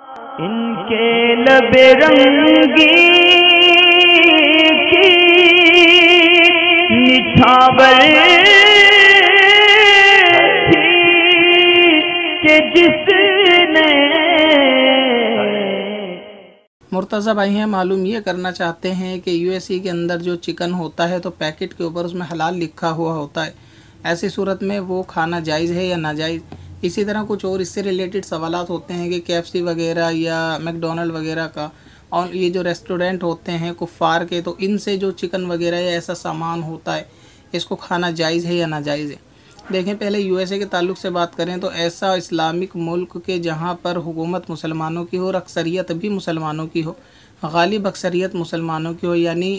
इनके लबे रंगी की निछावर थी कि जिसने। मुर्तज़ा भाई हैं, मालूम ये करना चाहते हैं कि यूएसए के अंदर जो चिकन होता है तो पैकेट के ऊपर उसमें हलाल लिखा हुआ होता है, ऐसी सूरत में वो खाना जायज़ है या नाजायज़। इसी तरह कुछ और इससे रिलेटेड सवालात होते हैं कि KFC वगैरह या मैकडोनल्ड वगैरह का और ये जो रेस्टोरेंट होते हैं कुफ़ार के, तो इनसे जो चिकन वगैरह या ऐसा सामान होता है इसको खाना जायज़ है या नाजायज़ है। देखें, पहले यूएसए के ताल्लुक़ से बात करें तो ऐसा इस्लामिक मुल्क के जहाँ पर हुकूमत मुसलमानों की हो और अक्सरियत भी मुसलमानों की हो, गालिब अक्सरियत मुसलमानों की हो, यानी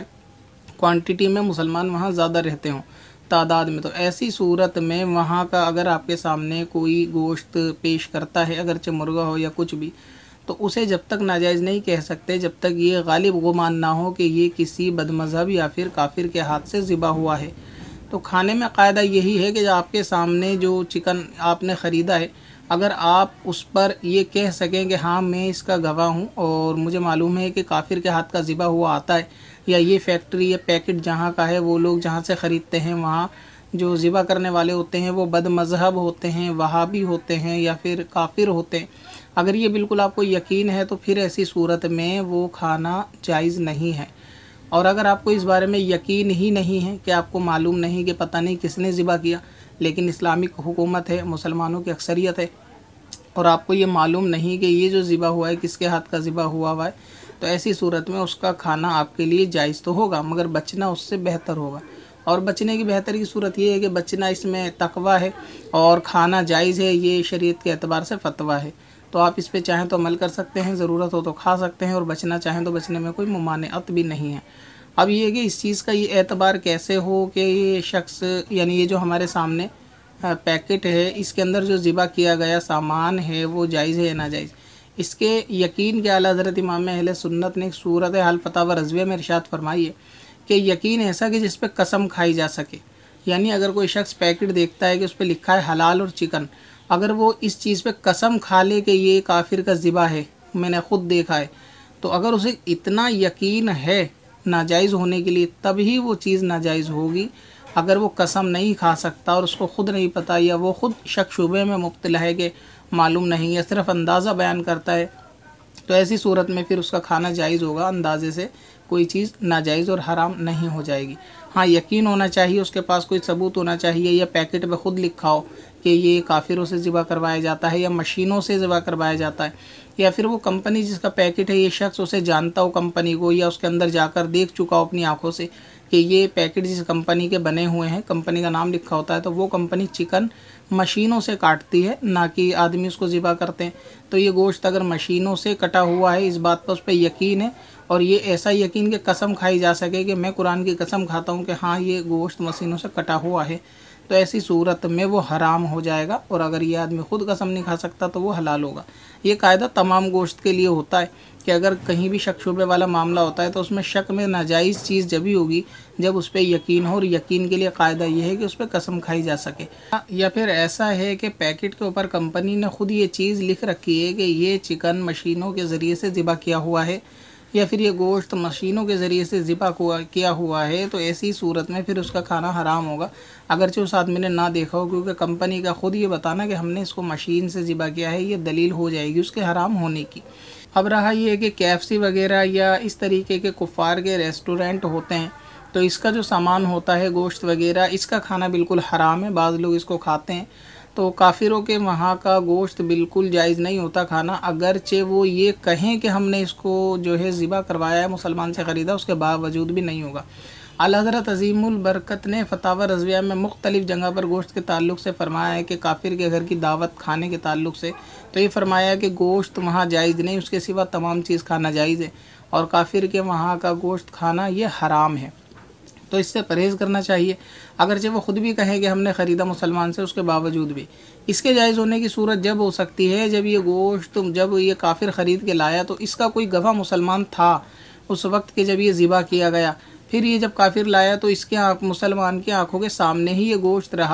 क्वांटिटी में मुसलमान वहाँ ज़्यादा रहते हों तादाद में, तो ऐसी सूरत में वहाँ का अगर आपके सामने कोई गोश्त पेश करता है, अगरचे मुर्गा हो या कुछ भी, तो उसे जब तक नाजायज़ नहीं कह सकते जब तक ये गालिब गुमान ना हो कि ये किसी बदमज़हब या फिर काफिर के हाथ से ज़िबा हुआ है। तो खाने में कायदा यही है कि आपके सामने जो चिकन आपने ख़रीदा है, अगर आप उस पर ये कह सकें कि हाँ मैं इसका गवाह हूँ और मुझे मालूम है कि काफिर के हाथ का ज़िबा हुआ आता है, या ये फैक्ट्री या पैकेट जहाँ का है वो लोग जहाँ से ख़रीदते हैं वहाँ जो ज़िबा करने वाले होते हैं वो बद मज़हब होते हैं, वहाबी होते हैं या फिर काफिर होते हैं। अगर ये बिल्कुल आपको यकीन है तो फिर ऐसी सूरत में वो खाना जायज़ नहीं है। और अगर आपको इस बारे में यकीन ही नहीं है कि आपको मालूम नहीं कि पता नहीं किसने ज़िबा किया, लेकिन इस्लामिक हुकूमत है, मुसलमानों की अक्सरियत है, और आपको ये मालूम नहीं कि ये जो ज़िबा हुआ है किसके हाथ का ज़िबा हुआ है, तो ऐसी सूरत में उसका खाना आपके लिए जायज़ तो होगा, मगर बचना उससे बेहतर होगा। और बचने की बेहतर की सूरत ये है कि बचना इसमें तकवा है और खाना जायज़ है, ये शरीयत के एतबार से फतवा है। तो आप इस पे चाहें तो अमल कर सकते हैं, ज़रूरत हो तो खा सकते हैं, और बचना चाहें तो बचने में कोई मुमानिअत भी नहीं है। अब ये कि इस चीज़ का ये एतबार कैसे हो कि ये शख्स, यानी ये जो हमारे सामने पैकेट है इसके अंदर जो ज़िबा किया गया सामान है वो जायज़ है या नाजायज़, इसके यकीन के आला हज़रत इमाम अहले सुन्नत ने एक सूरत हाल फतावा रज़विया में इरशाद फरमाई है कि यकीन ऐसा कि जिस पे कसम खाई जा सके। यानी अगर कोई शख्स पैकेट देखता है कि उस पर लिखा है हलाल और चिकन, अगर वो इस चीज़ पे कसम खा ले कि ये काफिर का ज़िबा है, मैंने ख़ुद देखा है, तो अगर उसे इतना यकीन है नाजायज़ होने के लिए तभी वो चीज़ नाजायज़ होगी। अगर वो कसम नहीं खा सकता और उसको ख़ुद नहीं पता, या वो ख़ुद शक शुबे में मुब्तला है कि मालूम नहीं, या सिर्फ अंदाज़ा बयान करता है, तो ऐसी सूरत में फिर उसका खाना जायज़ होगा। अंदाज़े से कोई चीज़ नाजायज़ और हराम नहीं हो जाएगी। हाँ, यकीन होना चाहिए, उसके पास कोई सबूत होना चाहिए, या पैकेट पे ख़ुद लिखा हो कि ये काफिरों से ज़िबा करवाया जाता है या मशीनों से ज़िबा करवाया जाता है, या फिर वो कंपनी जिसका पैकेट है ये शख्स उसे जानता हो कंपनी को, या उसके अंदर जाकर देख चुका हो अपनी आंखों से कि ये पैकेट जिस कंपनी के बने हुए हैं, कंपनी का नाम लिखा होता है, तो वो कंपनी चिकन मशीनों से काटती है, ना कि आदमी उसको ज़िबा करते हैं। तो ये गोश्त अगर मशीनों से कटा हुआ है, इस बात पर उस पर यकीन है, और ये ऐसा यकीन कि कसम खाई जा सके कि मैं कुरान की कसम खाता हूँ कि हाँ ये गोश्त मशीनों से कटा हुआ है, तो ऐसी सूरत में वो हराम हो जाएगा। और अगर ये आदमी ख़ुद कसम नहीं खा सकता तो वो हलाल होगा। ये कायदा तमाम गोश्त के लिए होता है कि अगर कहीं भी शक शुबे वाला मामला होता है तो उसमें शक में नाजायज़ चीज़ जब ही होगी जब उस पर यकीन हो, और यकीन के लिए कायदा ये है कि उस पर कसम खाई जा सके। या फिर ऐसा है कि पैकेट के ऊपर कंपनी ने ख़ुद ये चीज़ लिख रखी है कि ये चिकन मशीनों के ज़रिए से ज़िबा किया हुआ है, या फिर ये गोश्त मशीनों के ज़रिए से ज़िबा किया हुआ है, तो ऐसी सूरत में फिर उसका खाना हराम होगा, अगरचे उस आदमी ने ना देखा हो, क्योंकि कंपनी का ख़ुद ये बताना कि हमने इसको मशीन से ज़िबा किया है ये दलील हो जाएगी उसके हराम होने की। अब रहा ये कि KFC वगैरह या इस तरीके के कुफ़ार के रेस्टोरेंट होते हैं, तो इसका जो सामान होता है गोश्त वगैरह, इसका खाना बिल्कुल हराम है। बाज़ लोग इसको खाते हैं, तो काफिरों के वहाँ का गोश्त बिल्कुल जायज़ नहीं होता खाना, अगरचे वो ये कहें कि हमने इसको जो है ज़िबा करवाया है, मुसलमान से ख़रीदा, उसके बावजूद भी नहीं होगा। आला हज़रत अज़ीमुल बरकत ने फतावा रज़विया में मुख्तलिफ़ जगह पर गोश्त के ताल्लुक़ से फ़रमाया है कि काफिर के घर की दावत खाने के ताल्लुक़ से, तो ये फ़रमाया है कि गोश्त वहाँ जायज़ नहीं, उसके सिवा तमाम चीज़ खाना जायज़ है, और काफिर के वहाँ का गोश्त खाना ये हराम है। तो इससे परहेज़ करना चाहिए। अगरचे वो ख़ुद भी कहें कि हमने ख़रीदा मुसलमान से, उसके बावजूद भी इसके जायज़ होने की सूरत जब हो सकती है जब ये गोश्त जब ये काफिर ख़रीद के लाया तो इसका कोई गवाह मुसलमान था उस वक्त के जब ये ज़िबा किया गया, फिर ये जब काफिर लाया तो इसके मुसलमान की आंखों के सामने ही ये गोश्त रहा,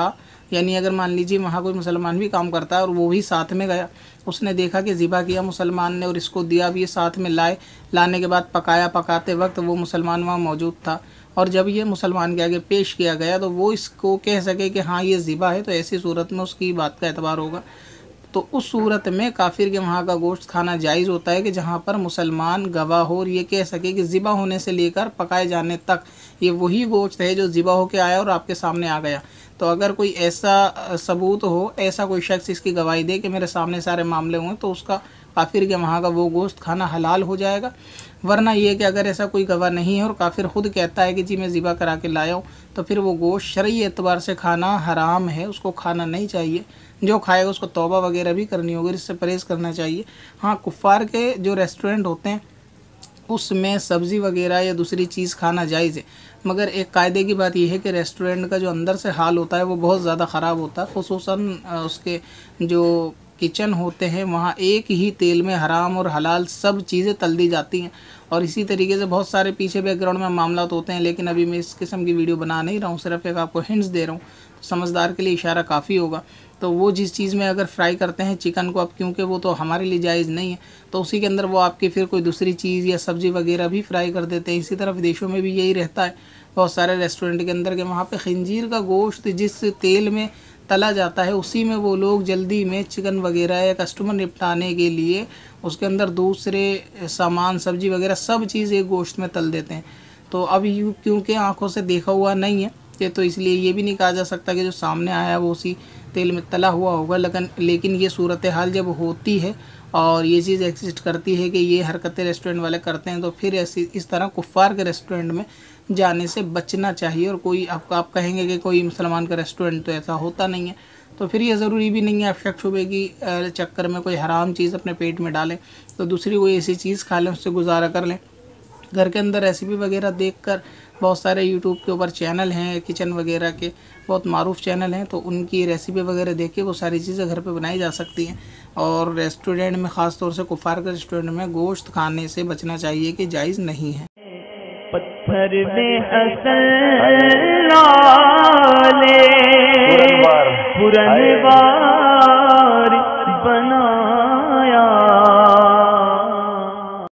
यानी अगर मान लीजिए वहाँ कोई मुसलमान भी काम करता है और वो भी साथ में गया, उसने देखा कि ज़िबा किया मुसलमान ने और इसको दिया भी, साथ में लाने के बाद पकाया, पकाते वक्त वो मुसलमान वहाँ मौजूद था और जब ये मुसलमान के आगे पेश किया गया तो वो इसको कह सके कि हाँ ये ज़िबा है, तो ऐसी सूरत में उसकी बात का एतबार होगा। तो उस सूरत में काफिर के वहाँ का गोश्त खाना जायज़ होता है कि जहाँ पर मुसलमान गवाह हो और ये कह सके कि ज़िबा होने से लेकर पकाए जाने तक ये वही गोश्त है जो ज़िबा होके आया और आपके सामने आ गया। तो अगर कोई ऐसा सबूत हो, ऐसा कोई शख्स इसकी गवाही दे कि मेरे सामने सारे मामले हुए, तो उसका काफिर के वहाँ का वो गोश्त खाना हलाल हो जाएगा। वरना ये कि अगर ऐसा कोई गवाह नहीं है और काफिर खुद कहता है कि जी मैं ज़िबा करा के लाया हूँ, तो फिर वो गोश्त शरई एतबार से खाना हराम है, उसको खाना नहीं चाहिए। जो खाएगा उसको तौबा वगैरह भी करनी होगी, इससे परहेज़ करना चाहिए। हाँ, कुफ़ार के जो रेस्टोरेंट होते हैं उसमें सब्ज़ी वगैरह या दूसरी चीज़ खाना जायज़ है, मगर एक कायदे की बात यह है कि रेस्टोरेंट का जो अंदर से हाल होता है वो बहुत ज़्यादा ख़राब होता है। ख़ुसूसन उसके जो किचन होते हैं वहाँ एक ही तेल में हराम और हलाल सब चीज़ें तल दी जाती हैं और इसी तरीके से बहुत सारे पीछे बैकग्राउंड में मामला होते हैं। लेकिन अभी मैं इस किस्म की वीडियो बना नहीं रहा हूँ, सिर्फ एक आपको हिंट्स दे रहा हूँ, तो समझदार के लिए इशारा काफ़ी होगा। तो वो जिस चीज़ में अगर फ्राई करते हैं चिकन को, अब क्योंकि वो तो हमारे लिए जायज़ नहीं है, तो उसी के अंदर वो आपकी फिर कोई दूसरी चीज़ या सब्ज़ी वगैरह भी फ्राई कर देते हैं। इसी तरह विदेशों में भी यही रहता है बहुत सारे रेस्टोरेंट के अंदर के वहाँ पे खिंजीर का गोश्त जिस तेल में तला जाता है उसी में वो लोग जल्दी में चिकन वगैरह या कस्टमर निपटाने के लिए उसके अंदर दूसरे सामान सब्जी वगैरह सब चीज़ एक गोश्त में तल देते हैं। तो अब यूँ क्योंकि आंखों से देखा हुआ नहीं है कि, तो इसलिए ये भी नहीं कहा जा सकता कि जो सामने आया वो उसी तेल में तला हुआ होगा। लेकिन ये सूरत हाल जब होती है और ये चीज़ एग्जिस्ट करती है कि ये हरकतें रेस्टोरेंट वाले करते हैं, तो फिर ऐसी इस तरह कुफ़ार के रेस्टोरेंट में जाने से बचना चाहिए। और कोई आप कहेंगे कि कोई मुसलमान का रेस्टोरेंट तो ऐसा होता नहीं है, तो फिर ये ज़रूरी भी नहीं है आप शक शुबे की चक्कर में कोई हराम चीज़ अपने पेट में डालें, तो दूसरी कोई ऐसी चीज़ खा लें, उससे गुजारा कर लें। घर के अंदर रेसिपी वगैरह देखकर बहुत सारे यूट्यूब के ऊपर चैनल हैं किचन वगैरह के, बहुत मारूफ चैनल हैं, तो उनकी रेसिपी वगैरह देख के वो सारी चीज़ें घर पे बनाई जा सकती हैं। और रेस्टोरेंट में ख़ास तौर से कुफ़ार के रेस्टोरेंट में गोश्त खाने से बचना चाहिए कि जायज़ नहीं है। पत्थर में असल